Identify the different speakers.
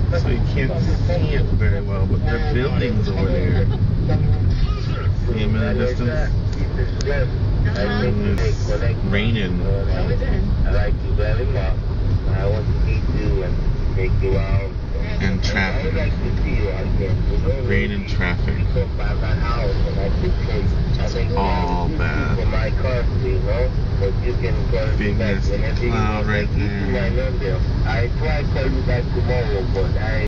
Speaker 1: so you can't see it very well, but there are buildings over there. See them in the distance? And it's raining.
Speaker 2: I like you very much. I want to meet you and take you out.
Speaker 1: And traffic.
Speaker 2: I would like to see you again.
Speaker 1: Rain and traffic.
Speaker 2: Come by my house and I could take
Speaker 1: all bad.
Speaker 2: for my car, you know? But you can call me
Speaker 1: Big
Speaker 2: back
Speaker 1: nasty
Speaker 2: whenever you
Speaker 1: cloud
Speaker 2: want.
Speaker 1: right
Speaker 2: This is my
Speaker 1: there.
Speaker 2: number. I try to call you back tomorrow, but I